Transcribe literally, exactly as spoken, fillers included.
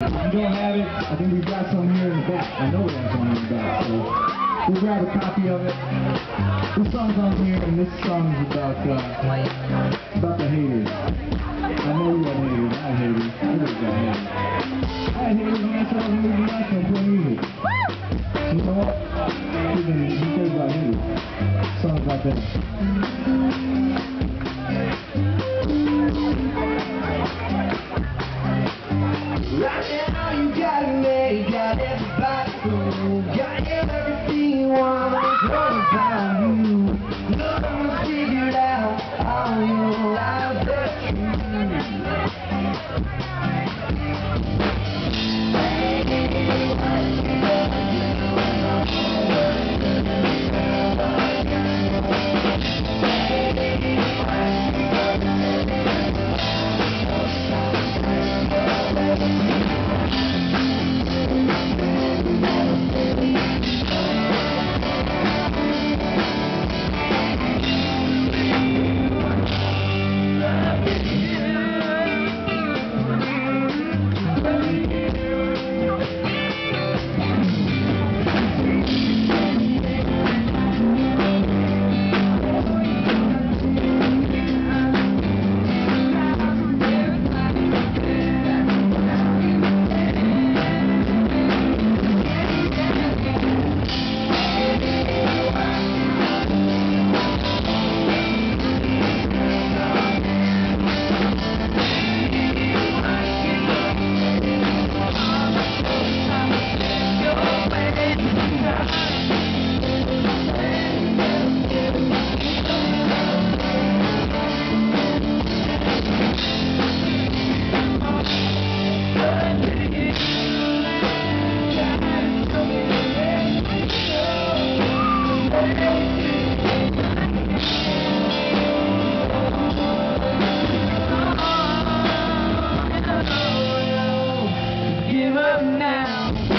If you don't have it, I think we've got some here in the back. I know we have some in the back, so we'll grab a copy of it. This song's on here, and this song's about, uh, about the haters. I know you got haters. I had haters. Everybody got haters. I had haters when I started moving back and playing music. You know what? Who cares about haters? Songs like that. Right now you got me, got everybody cool, got everything you want, it's all about you. Look, I'm gonna figure it out, how you life that's give up now.